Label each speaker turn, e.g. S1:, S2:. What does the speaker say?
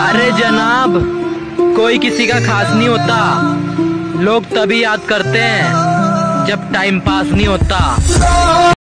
S1: अरे जनाब, कोई किसी का खास नहीं होता। लोग तभी याद करते हैं जब टाइम पास नहीं होता।